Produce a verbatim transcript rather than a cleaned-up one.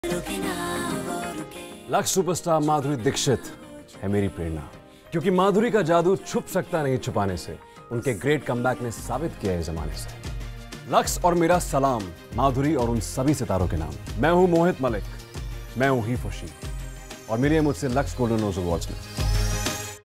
Lux superstar Madhuri Dixit है मेरी प्रेरणा, क्योंकि माधुरी का जादू छुप सकता नहीं छुपाने से। उनके ग्रेट कमबैक ने साबित किया है जमाने से। लक्स और मेरा सलाम माधुरी और उन सभी सितारों के नाम। मैं हूं मोहित मलिक, मैं हूं ही फशी और मिलिए मुझसे लक्स गोल्डन रोज अवार्ड्स में।